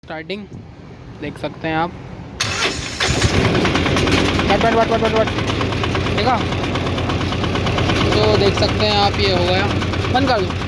Starting देख सकते हैं आप। बट देखा तो देख सकते हैं आप, ये हो गया। बंद कर दो।